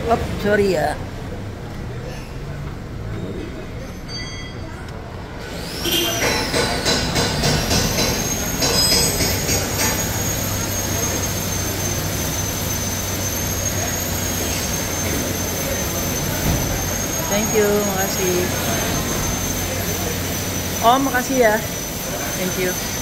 Oh, sorry ya. Thank you, makasih. Oh, makasih ya. Thank you.